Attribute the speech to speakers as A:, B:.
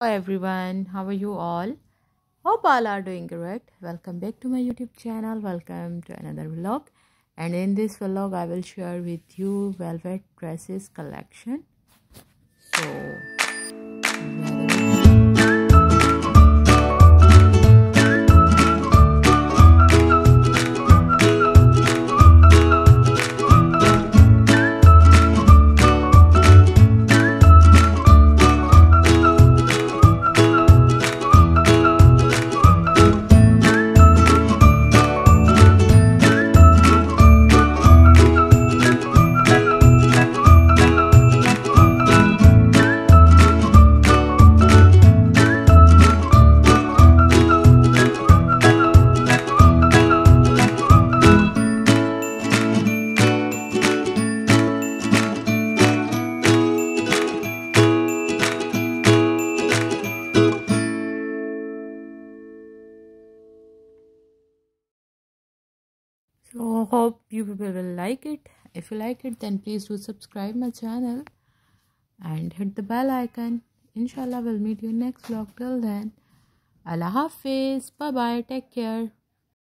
A: Everyone, how are you all? Hope all are doing great. Welcome back to my YouTube channel. Welcome to another vlog. And in this vlog, I will share with you velvet dresses collection. So, hope you people will like it. If you like it, then please do subscribe my channel and hit the bell icon. Inshallah, we'll meet you next vlog. Till then, Allah Hafiz. Bye bye. Take care.